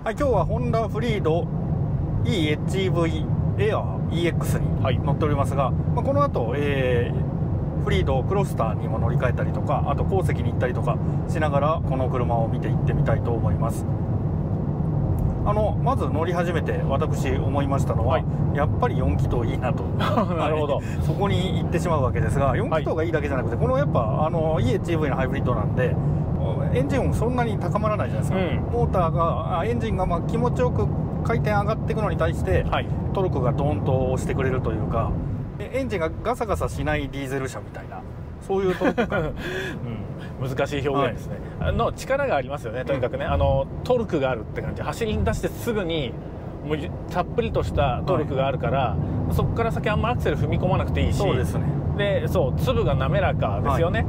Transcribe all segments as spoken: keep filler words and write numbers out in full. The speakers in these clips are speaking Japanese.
はい、今日はホンダフリード イーエイチイーブイ エアー イーエックス に乗っておりますが、はい、まあ、この後、えー、フリードクロスターにも乗り換えたりとか、あと鉱石に行ったりとかしながらこの車を見ていってみたいと思います。あのまず乗り始めて私思いましたのは、はい、やっぱりよん気筒いいなとなるほどそこに行ってしまうわけですが、よん気筒がいいだけじゃなくて、はい、このやっぱあの イーエイチイーブイ のハイブリッドなんでエンジン音そんなに高まらないじゃないですか、うん、モーターがエンジンがまあ気持ちよく回転上がっていくのに対して、はい、トルクがドーンと押してくれるというか、エンジンがガサガサしないディーゼル車みたいな、そういうトルク感、 うん、難しい表現ですね、はい、の力がありますよね。とにかくね、うん、あのトルクがあるって感じ、走りに出してすぐにもうたっぷりとしたトルクがあるから、はい、そこから先あんまアクセル踏み込まなくていいし、 そうですね、 でそう粒が滑らかですよね、はい、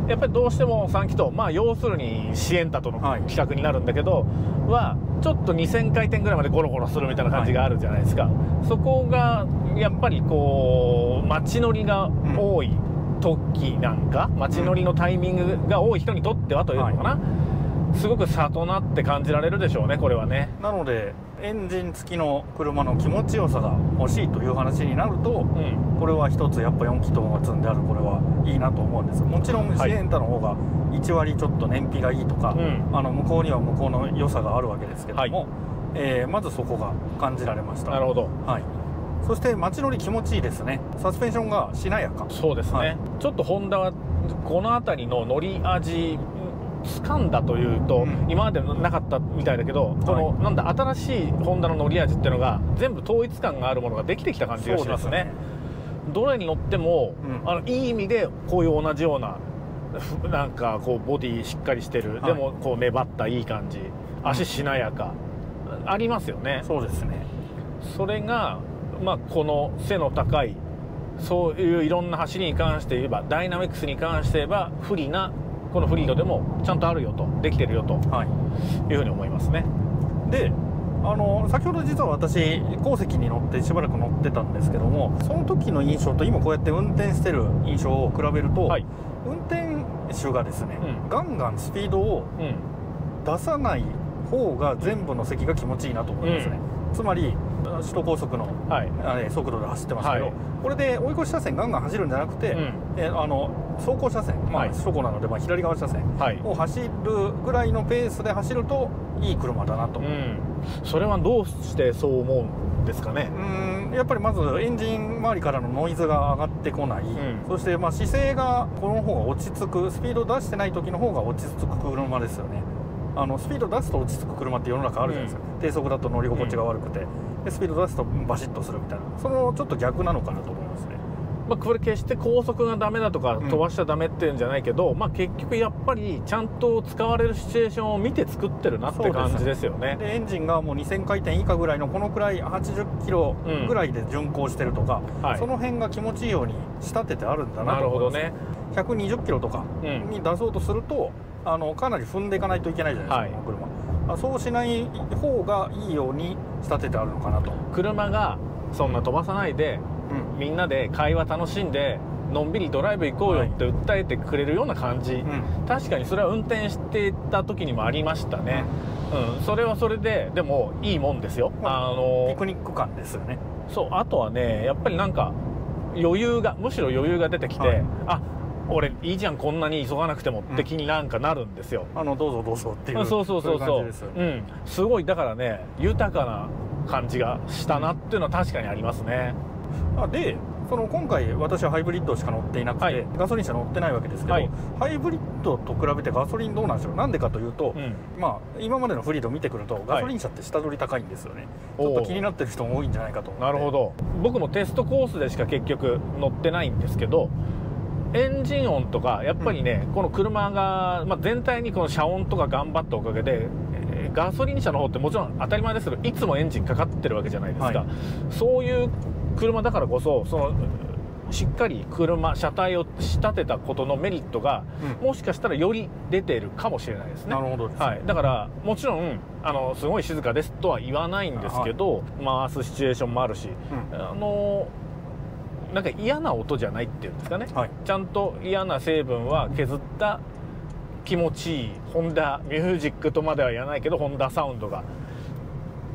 やっぱりどうしてもさん気筒、まあ要するにシエンタとの規格になるんだけど、はい、はちょっとにせん回転ぐらいまでゴロゴロするみたいな感じがあるじゃないですか、はい、そこがやっぱりこう街乗りが多い、うん、時なんか街乗りのタイミングが多い人にとってはというのかな、はい、すごく差となって感じられるでしょうね、これはね。 なのでエンジン付きの車の気持ちよさが欲しいという話になると、うん、これは一つやっぱよん気筒が積んであるこれはいいなと思うんです。もちろんシエンタの方がいち割ちょっと燃費がいいとか、はい、あの向こうには向こうの良さがあるわけですけども、はい、えー、まずそこが感じられました。 なるほど、 はい、そして街乗り気持ちいいですね。サスペンションがしなやか。 そうですね、はい、ちょっとホンダはこの辺りの乗り味掴んだというと、うん、今までなかったみたいだけど、この、はい、なんだ新しいホンダの乗り味っていうのが全部統一感があるものができてきた感じがしますね。どれに乗っても、うん、あのいい意味でこういう同じようななんかこうボディしっかりしてる、はい、でもこう粘ったいい感じ、足しなやか、うん、ありますよね。 そうですね。 それがまあ、この背の高いそういういろんな走りに関して言えばダイナミクスに関して言えば不利なこのフリードでもちゃんとあるよと、できてるよと、はい、いうふうに思いますね。 であの先ほど実は私鉱石に乗ってしばらく乗ってたんですけども、その時の印象と今こうやって運転してる印象を比べると、はい、運転手がですね、うん、ガンガンスピードを出さない方が全部の席が気持ちいいなと思いますね、うん、つまり首都高速の、はい、速度で走ってますけど、はい、これで追い越し車線ガンガン走るんじゃなくて、うん、えあの走行車線、まあはい、首都高なので、まあ、左側車線を走るぐらいのペースで走るといい車だなと、うん、 それはどうしてそう思うんですかね。 うん、やっぱりまずエンジン周りからのノイズが上がってこない、うん、そしてまあ姿勢がこの方が落ち着く、スピード出してない時の方が落ち着く車ですよね。あのスピード出すと落ち着く車って世の中あるじゃないですか、うん、低速だと乗り心地が悪くて、うん、でスピード出すとバシッとするみたいな、そのちょっと逆なのかなと思いますね。 まあこれ決して高速がダメだとか飛ばしちゃダメっていうんじゃないけど、うん、まあ結局やっぱりちゃんと使われるシチュエーションを見て作ってるなって感じですよね。 でエンジンがもうにせん回転以下ぐらいのこのくらいはちじゅっキロぐらいで巡航してるとか、うん、はい、その辺が気持ちいいように仕立ててあるんだなと思います。なるほどね。ひゃくにじゅっキロとかに出そうとすると、うん、あのかなり踏んでいかないといけないじゃないですか、はい、この車。そうしない方がいいように仕立ててあるのかなと。 車がそんな飛ばさないで、うん、みんなで会話楽しんでのんびりドライブ行こうよって訴えてくれるような感じ、はい、うん、確かにそれは運転してた時にもありましたね、うん、うん、それはそれででもいいもんですよ、 まあ、あのピクニック感ですよね。 そう、あとはねやっぱりなんか余裕がむしろ余裕が出てきて、はい、あ俺いいじゃんこんなに急がなくてもって気になんかなるんですよ、 うん、あのどうぞどうぞっていう、 そうそうそうそう、うん、すごいだからね豊かな感じがしたなっていうのは確かにありますね。 あでその今回私はハイブリッドしか乗っていなくて、はい、ガソリン車乗ってないわけですけど、はい、ハイブリッドと比べてガソリンどうなんでしょう。なんでかというと、うん、まあ今までのフリードを見てくるとガソリン車って下取り高いんですよね、はい、ちょっと気になってる人も多いんじゃないかと思って。 なるほど。僕もテストコースでしか結局乗ってないんですけど、エンジン音とかやっぱりね、うん、この車が、まあ、全体にこの遮音とか頑張ったおかげで、えー、ガソリン車の方ってもちろん当たり前ですけどいつもエンジンかかってるわけじゃないですか、はい、そういう車だからこそそのしっかり車車体を仕立てたことのメリットが、うん、もしかしたらより出ているかもしれないですね。 なるほどですね。 はい、だからもちろんあのすごい静かですとは言わないんですけど、はい、回すシチュエーションもあるし、うん、あのなんか嫌な音じゃないっていうんですかね、はい、ちゃんと嫌な成分は削った気持ちいいホンダミュージックとまでは言わないけどホンダサウンドが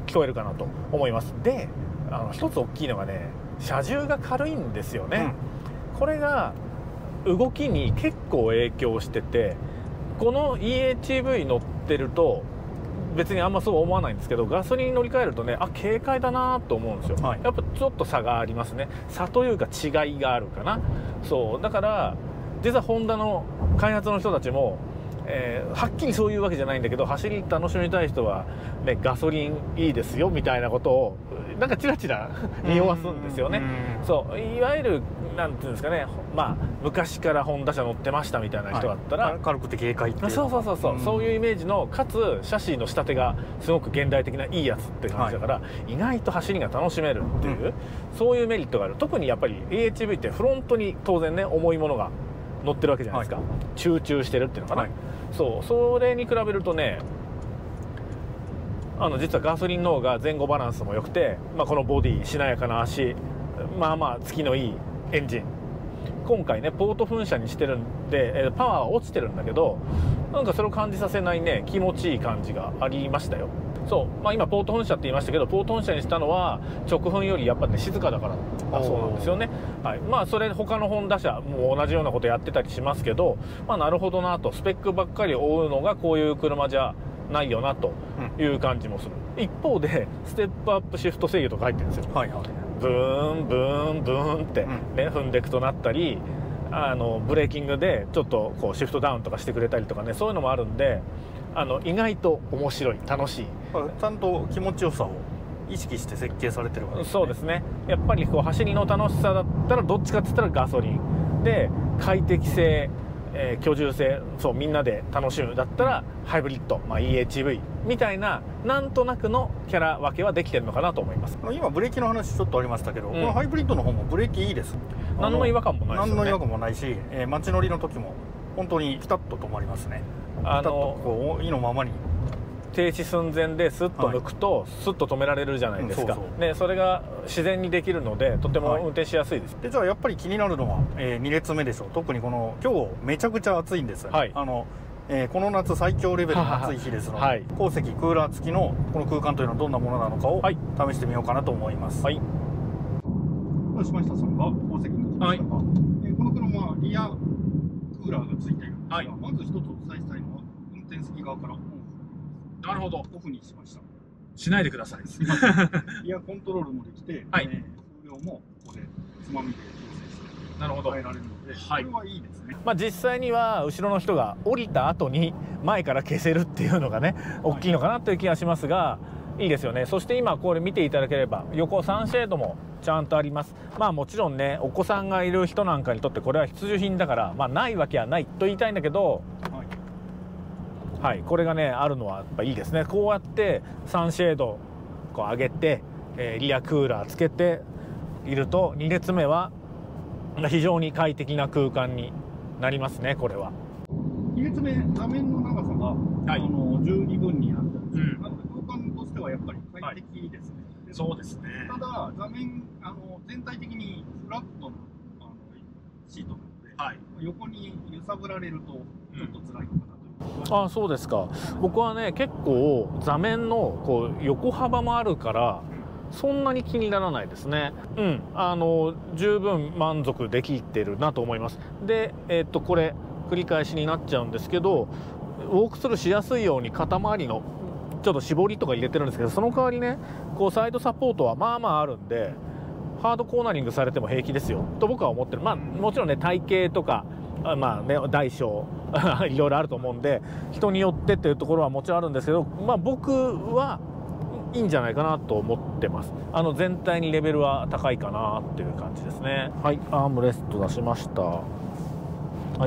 聞こえるかなと思います。で、あの一つ大きいのがね、車重が軽いんですよね、うん、これが動きに結構影響してて、この イーエイチブイ 乗ってると別にあんまそう思わないんですけど、ガソリンに乗り換えるとね、あ、軽快だなと思うんですよ、はい、やっぱちょっと差がありますね。差というか違いがあるかな。そうだから実はホンダの開発の人たちも、えー、はっきりそういうわけじゃないんだけど、走り楽しみたい人は、ね、ガソリンいいですよみたいなことをなんかチラチラ匂わすんですよね。そういわゆるなんていうんですかね、まあ、昔からホンダ車乗ってましたみたいな人だったら、はい、 軽くて軽快っていう、 そうそうそうそう、うん、そういうイメージの、かつシャシーの仕立てがすごく現代的ないいやつって感じだから、はい、意外と走りが楽しめるっていう、うん、そういうメリットがある。特にやっぱり イーエイチブイ ってフロントに当然ね重いものが乗ってるわけじゃないですか、はい、集中してるっていうのかな、はい、そうそれに比べるとね、あの実はガソリンの方が前後バランスも良くて、まあ、このボディしなやかな足、まあまあつきのいいエンジン、今回ねポート噴射にしてるんで、えパワーは落ちてるんだけど、なんかそれを感じさせないね気持ちいい感じがありましたよ。そう、まあ、今ポート噴射って言いましたけど、ポート噴射にしたのは直噴よりやっぱね静かだからだそうなんですよね。はい、まあそれ他のホンダ車も同じようなことやってたりしますけど、まあなるほどなと、スペックばっかり追うのがこういう車じゃないよなという感じもする、うん、一方でステップアップシフト制御とか入ってるんですよ、はいはい、ブーンブーンブーンって、ね、うん、踏んでいくとなったり、あのブレーキングでちょっとこうシフトダウンとかしてくれたりとかね、そういうのもあるんで、あの意外と面白い、楽しい、 ちゃんと気持ちよさを意識して設計されてるわけですね。 そうですね。やっぱりこう走りの楽しさだったらどっちかって言ったらガソリンで、快適性、えー、居住性、そうみんなで楽しむだったらハイブリッド、まあ、イーエイチブイ みたいななんとなくのキャラ分けはできてるのかなと思います。 今ブレーキの話ちょっとありましたけど、うん、このハイブリッドの方もブレーキいいです。 何の違和感もないですよね。 何の違和感もないし、えー、街乗りの時も本当にピタッと止まりますね。あのピタッとこう意のままに停止寸前でスッと抜くと、はい、スッと止められるじゃないですか、うん、そうそう、ね、それが自然にできるのでとても運転しやすいです、はい、 でじゃあやっぱり気になるのは、えー、に列目でしょう。特にこの今日めちゃくちゃ暑いんですよ、ね、はい、あのえー、この夏最強レベルの暑い日ですので、はい、後席クーラー付きのこの空間というのはどんなものなのかを試してみようかなと思います。はい、島下さんが後席に来ましたが、はい、えー、この車はリアクーラーが付いているんですが、はい、まず一つお伝えしたいのは運転席側からオン。 なるほど。 オフにしました。 しないでください。 すみません。リアコントロールもできて、はい、えー、風量もここでつまみで調整してなるほど変えられるので、はい、これはいいですね。 まあ実際には後ろの人が降りた後に前から消せるっていうのがね、大きいのかなという気がしますが、いいですよね。そして今これ見ていただければ横サンシェードもちゃんとあります。まあもちろんね、お子さんがいる人なんかにとってこれは必需品だから、まあないわけはないと言いたいんだけど、はい、これがねあるのはやっぱいいですね。こうやってサンシェードこう上げて、えー、リアクーラーつけているとに列目は非常に快適な空間になりますね。これはに列目、座面の長さが、はい、あの十二分になってます、うん、空間としてはやっぱり快適ですね、はい、 そうですね。 ただ座面あの全体的にフラットのあのシートなので、はい、横に揺さぶられるとちょっと辛いのかなと、 うん、ああそうですか。僕はね結構座面のこう横幅もあるからそんなに気にならないですね。うん、あの十分満足できてるなと思います。で、えー、っとこれ繰り返しになっちゃうんですけど、ウォークスルーしやすいように肩周りのちょっと絞りとか入れてるんですけど、その代わりねこうサイドサポートはまあまああるんで、ハードコーナリングされても平気ですよと僕は思ってる。まあもちろんね体型とかまあね大小いろいろあると思うんで人によってっていうところはもちろんあるんですけど、まあ僕はいいんじゃないかなと思ってます。あの全体にレベルは高いかなっていう感じですね。はい、アームレスト出しました。はい、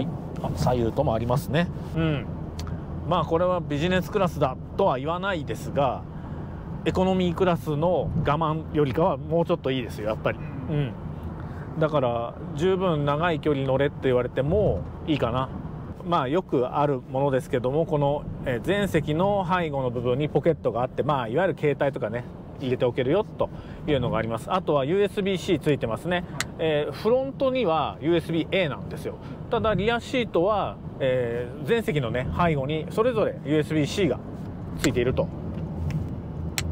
あ左右ともありますね。うん、まあこれはビジネスクラスだとは言わないですが、エコノミークラスの我慢よりかはもうちょっといいですよやっぱり。うん、だから十分長い距離乗れって言われてもいいかな。まあよくあるものですけども、この前席の背後の部分にポケットがあって、まあいわゆる携帯とかね入れておけるよというのがあります。あとは ユーエスビーシー ついてますね。えー、フロントには ユーエスビーエー なんですよ。ただリアシートは、えー、前席のね背後にそれぞれ ユーエスビーシー がついていると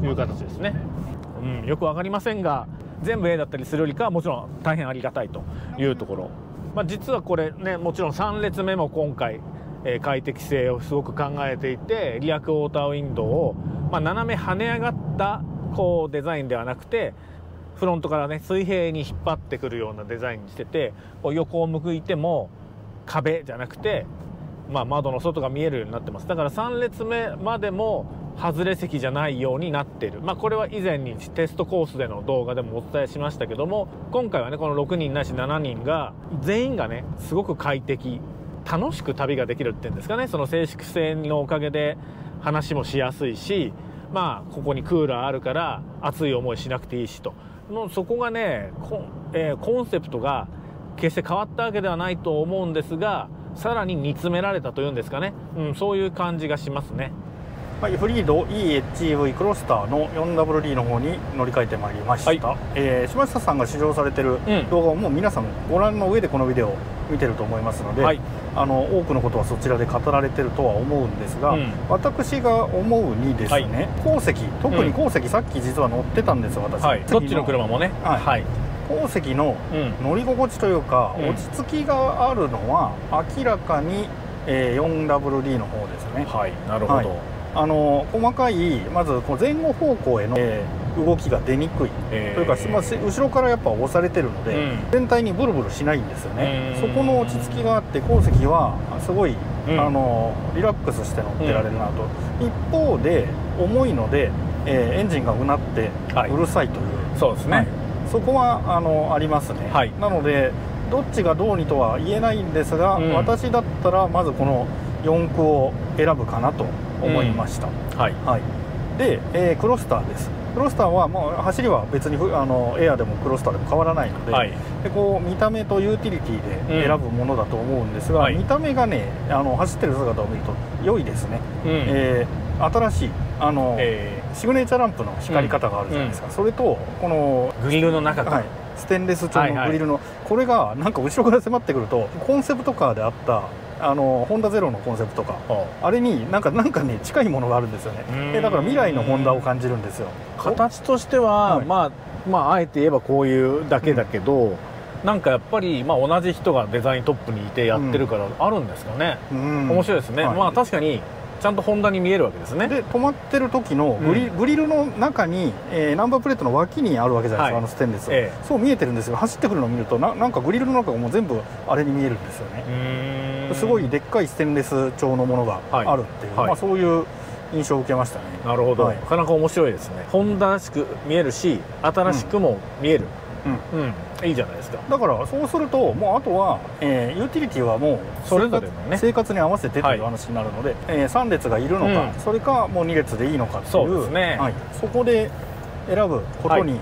いう形ですね。うん、よく分かりませんが全部 A だったりするよりかはもちろん大変ありがたいというところ、まあ、実はこれねもちろんさん列目も今回、えー、快適性をすごく考えていてリアクォーターウィンドウを、まあ、斜め跳ね上がったこうデザインではなくてフロントからね水平に引っ張ってくるようなデザインにしててこう横を向いても壁じゃなくて、まあ、窓の外が見えるようになってます。だからさん列目までも外れ席じゃないようになっている、まあ、これは以前にテストコースでの動画でもお伝えしましたけども今回はねこのろくにんないししちにんが全員がねすごく快適楽しく旅ができるっていうんですかねその静粛性のおかげで話もしやすいしまあここにクーラーあるから暑い思いしなくていいしともうそこがねコン、えー、コンセプトが決して変わったわけではないと思うんですがさらに煮詰められたというんですかね、うん、そういう感じがしますね。 はい、フリード イーエイチイーブイ クロスターの フォーダブリューディー の方に乗り換えてまいりました、はいえー、島下さんが試乗されてる動画をもう皆さんご覧の上でこのビデオを見てると思いますので、はい、あの多くのことはそちらで語られてるとは思うんですが、うん、私が思うにですね、はい、後席特に後席、うん、さっき実は乗ってたんですよ私、はい、 どっちの車もね、はいはい、 後席の乗り心地というか、うん、落ち着きがあるのは明らかに、えー、フォーダブリューディー の方ですね。 はいなるほど、はいあの細かいまずこう前後方向への、えー、動きが出にくい、えー、というか、まあ、後ろからやっぱ押されてるので、うん、全体にブルブルしないんですよね。そこの落ち着きがあって後席はすごい、うん、あのリラックスして乗ってられるなと、うん、一方で重いので、えー、エンジンがうなってうるさいという、 はい、そうですね、はい、 そこはあのありますね、はい、なのでどっちがどうにとは言えないんですが、うん、私だったらまずこのよん区を選ぶかなと思いました、うんはいはい、で、えー、クロスターです。クロスターはもう走りは別にあのエアでもクロスターでも変わらないので、はい、でこう見た目とユーティリティで選ぶものだと思うんですが、うんはい、見た目がねあの走ってる姿を見ると良いですね、うんえー、新しいあの、えー、シグネチャーランプの光り方があるじゃないですか、うん、それとこのグリルの中から、はい、 ステンレス調のグリルの、はいはい、これがなんか後ろから迫ってくるとコンセプトカーであったあのホンダゼロのコンセプトか、あれになんかなんかね近いものがあるんですよね。えだから未来のホンダを感じるんですよ。 形としては、はい、まあまああえて言えばこういうだけだけど、うん、なんかやっぱりまあ同じ人がデザイントップにいてやってるからあるんですかね。うん、面白いですね。はい、まあ確かにちゃんとホンダに見えるわけですね。 で止まってる時のグリ、うん、グリルの中に、えー、ナンバープレートの脇にあるわけじゃないですか、はい、あのステンレス、ええ、そう見えてるんですよ。走ってくるのを見ると な, なんかグリルの中がもう全部あれに見えるんですよね。すごいでっかいステンレス調のものがあるっていう、はい、まあ、そういう印象を受けましたね。 なるほど、はい、なかなか面白いですね。ホンダらしく見えるし新しくも見える、うんうんうん、いいじゃないですか。 だからそうするともうあとは、えー、ユーティリティはもうそれぞれの、ね、 生活に合わせてという話になるので、はい、えー、さん列がいるのか、うん、それかもうに列でいいのかっていう、そうですね、はい、そこで選ぶことに、はい、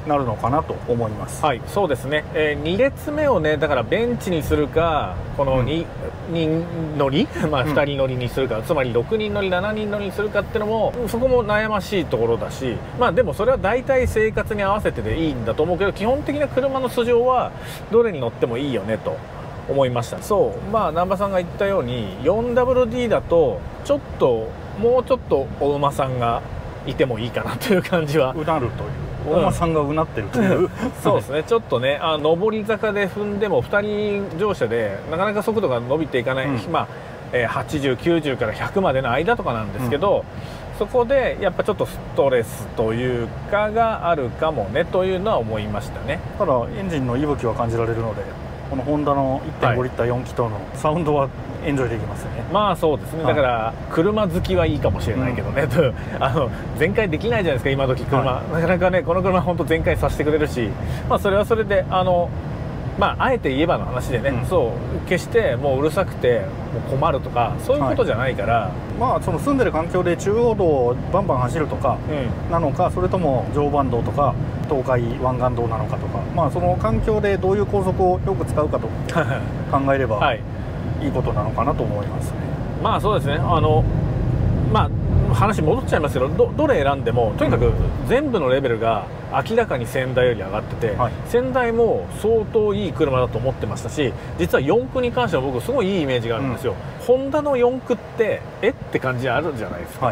なるのかなと思います。 はい、そうですね、えー、に列目をねだからベンチにするかこの 2,、うん、にん乗り、まあ、ふたり乗りにするか、うん、つまりろくにん乗りしちにん乗りにするかっていうのもそこも悩ましいところだし、まあでもそれは大体生活に合わせてでいいんだと思うけど基本的な車の素性はどれに乗ってもいいよねと思いました。そうまあ難波さんが言ったように フォーダブリューディー だとちょっともうちょっとお馬さんがいてもいいかなという感じはうなるというお馬さんがうなってるという、うん、 そうですねちょっとねあ上り坂で踏んでもふたり乗車でなかなか速度が伸びていかない、うん、まあ、えー、はちじゅう、きゅうじゅうからひゃくまでの間とかなんですけど、うん、そこでやっぱちょっとストレスというかがあるかもねというのは思いましたね。 ただエンジンの息吹は感じられるのでこのホンダの いってんご リッターよん気筒のサウンドはエンジョイできますよね。 まあそうですね、はい、だから車好きはいいかもしれないけどね、うん、とあの全開できないじゃないですか今時車、はい、なかなかねこの車本当全開させてくれるし、まあ、それはそれであのまああえて言えばの話でね、うん、そう決してもううるさくてもう困るとかそういうことじゃないから、はい、 まあその住んでる環境で中央道をバンバン走るとかなのか、うん、それとも常磐道とか東海湾岸道なのかとか、まあその環境でどういう高速をよく使うかと考えれば、はい、いいことなのかなと思いますね。 まあそうですねあのまあ話戻っちゃいますけど ど, どれ選んでもとにかく全部のレベルが明らかに先代より上がってて、はい、先代も相当いい車だと思ってましたし実はよん区に関しては僕すごいいいイメージがあるんですよ、うん、ホンダのよん区ってえって感じあるじゃないですか、はい、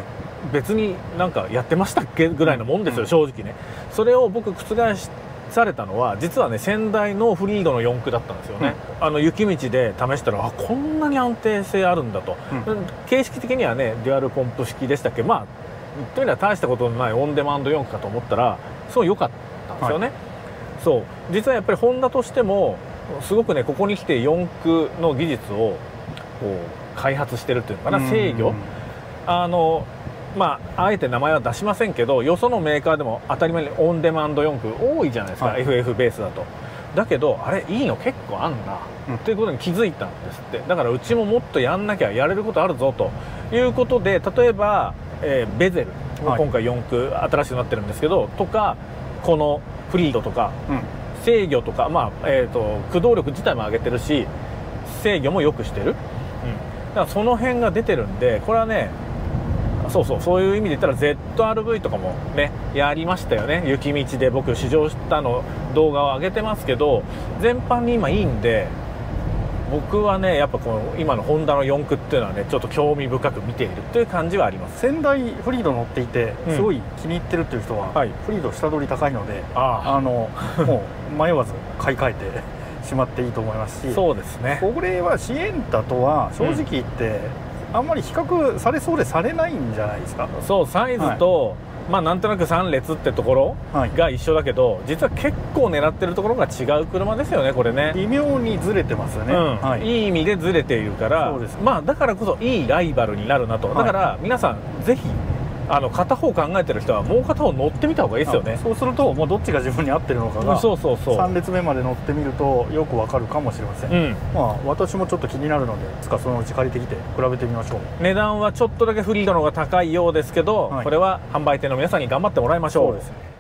別になんかやってましたっけぐらいのもんですよ、うん、正直ね。それを僕覆されたのは実はね先代のフリードのよん駆だったんですよね、うん、あの雪道で試したらあこんなに安定性あるんだと、うん、形式的にはねデュアルポンプ式でしたっけ、まあというのは大したことのないオンデマンドよん駆かと思ったらすごい良かったんですよね、はい、そう実はやっぱりホンダとしてもすごくねここに来てよん駆の技術をこう開発してるっていうのかな、制御、あのまああえて名前は出しませんけどよそのメーカーでも当たり前にオンデマンドよん駆多いじゃないですか、はい、エフエフ ベースだと。だけどあれいいの結構あんな、うん、っていうことに気づいたんですって。だからうちももっとやんなきゃやれることあるぞということで、例えば、えー、ベゼル、はい、今回よん駆新しくなってるんですけどとかこのフリードとか、うん、制御とか、まあえー、と駆動力自体も上げてるし制御も良くしてる、うん、だからその辺が出てるんでこれはねそうそうそういう意味で言ったら ゼットアールブイ とかもねやりましたよね。雪道で僕試乗したの動画を上げてますけど全般に今いいんで僕はねやっぱこの今のホンダのよん駆っていうのはねちょっと興味深く見ているという感じはあります。 先代フリード乗っていてすごい気に入ってるっていう人は、うんはい、フリード下取り高いのでああのもう迷わず買い替えてしまっていいと思いますしそうですねこれはシエンタとは正直言って、うんあんまり比較されそうでされないんじゃないですか。 そうサイズと、はい、まあなんとなくさん列ってところが一緒だけど、はい、実は結構狙ってるところが違う車ですよねこれね。 微妙にずれてますよね、 うんはい、いい意味でずれているからそうです、ね、まあだからこそいいライバルになるなと、はい、だから皆さんぜひあの片方考えてる人はもう片方乗ってみた方がいいですよね。 そうするともうどっちが自分に合ってるのかが、うん、 そうそうそうさん列目まで乗ってみるとよくわかるかもしれません、うん、まあ私もちょっと気になるのでいつかそのうち借りてきて比べてみましょう。 値段はちょっとだけフリードの方が高いようですけど、はい、これは販売店の皆さんに頑張ってもらいましょう。 そうですね。